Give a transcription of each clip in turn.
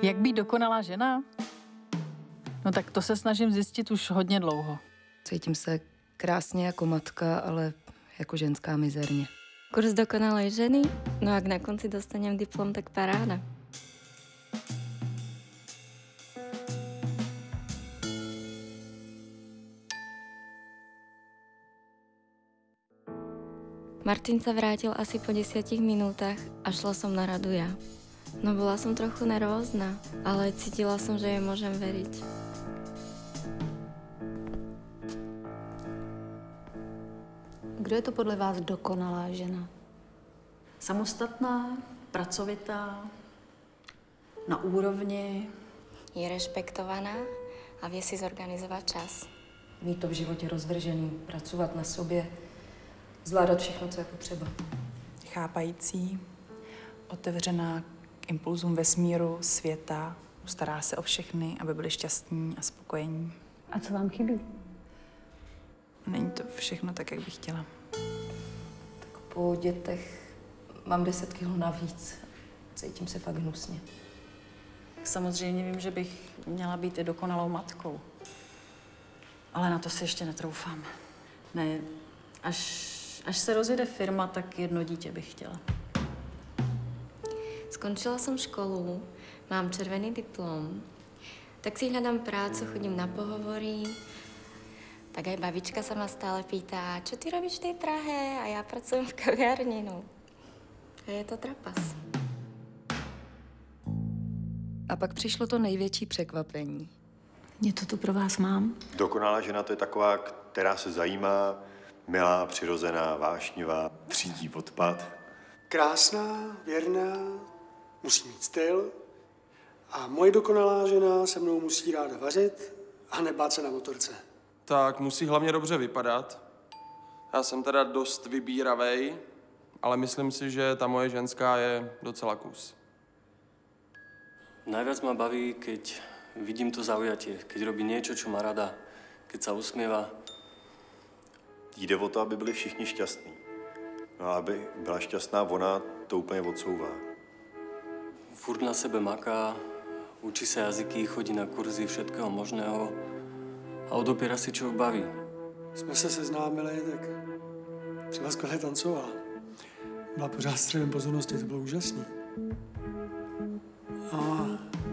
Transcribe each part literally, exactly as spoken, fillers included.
Jak být dokonalá žena? No tak to se snažím zjistit už hodně dlouho. Cítím se krásně jako matka, ale jako ženská mizerně. Kurz dokonalej ženy? No ak na konci dostanem diplom, tak paráda. Martin sa vrátil asi po desiatich minútach a šla som na radu ja. No bola som trochu nervózna, ale cítila som, že jej môžem veriť. Kdo je to podle vás dokonalá žena? Samostatná, pracovitá, na úrovni. Je rešpektovaná a vie si zorganizovať čas. Mít to v životě rozvržený, pracovat na sobě, zvládat všechno, co je potřeba. Chápající, otevřená k impulzům vesmíru, světa, stará se o všechny, aby byli šťastní a spokojení. A co vám chybí? Není to všechno tak, jak bych chtěla. Tak po dětech mám deset kilo navíc. Cítím se fakt hnusně. Samozřejmě vím, že bych měla být i dokonalou matkou. Ale na to si ještě netroufám. Ne, až, až se rozjede firma, tak jedno dítě bych chtěla. Skončila som školu, mám červený diplom, tak si hľadám prácu, chodím na pohovory. Tak aj babička sa ma stále pýta, čo ty robíš v tej Prahe? A ja pracujem v kaviarni, no. A je to trapas. A pak přišlo to největší překvapení. Něco tu pro vás mám? Dokonalá žena to je taková, která se zajímá, milá, přirozená, vášnivá, třídí odpad. Krásná, věrná, musí mít styl a moje dokonalá žena se mnou musí ráda vařit a nebát se na motorce. Tak musí hlavně dobře vypadat. Já jsem teda dost vybíravej, ale myslím si, že ta moje ženská je docela kus. Najviac ma baví, keď vidím to zaujatie, keď robí niečo, čo má rada, keď sa usmieva. Jde o to, aby byli všichni šťastní. No a aby byla šťastná ona, to úplně odsouvá. Furt na sebe maká, učí sa jazyky, chodí na kurzy všetkého možného a odopiera si, čo ho baví. Jsme se seznámili, tak třeba skvěle tancovala. Byla pořád středem pozornosti, to bylo úžasný. A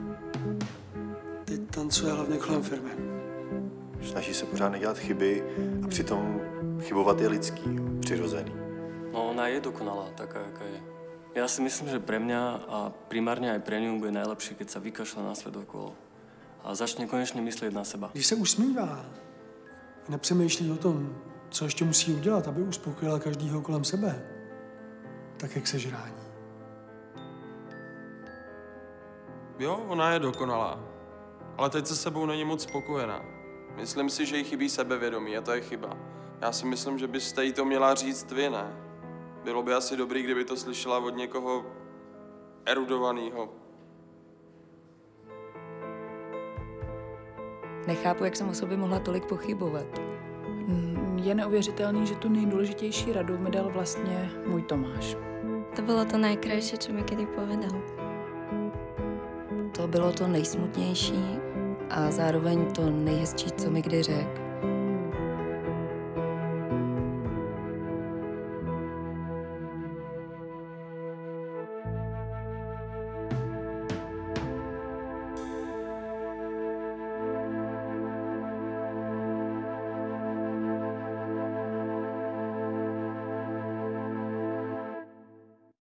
teď tancuje hlavně kolem firmy. Snaží se pořád nedělat chyby a přitom chybovat je lidský, přirozený. No ona je dokonalá, taká, jaká je. Ja si myslím, že pre mňa a primárne aj pre ňu bude najlepšie, keď sa vykašle na svet okolo a začne konečne myslieť na seba. Když se usmívá a nepřemýšlí o tom, co ještě musí udělat, aby uspokojila každýho kolem sebe, tak jak se žrání. Jo, ona je dokonalá, ale teď se sebou není moc spokojená. Myslím si, že jí chybí sebevědomí a to je chyba. Já si myslím, že byste jí to měla říct vy, ne? Bylo by asi dobrý, kdyby to slyšela od někoho erudovaného. Nechápu, jak jsem o sobě mohla tolik pochybovat. Je neuvěřitelný, že tu nejdůležitější radu mi dal vlastně můj Tomáš. To bolo to najkrajšie, čo mi kedy povedal. To bylo to nejsmutnější a zároveň to nejhezčí, co mi kdy řekl.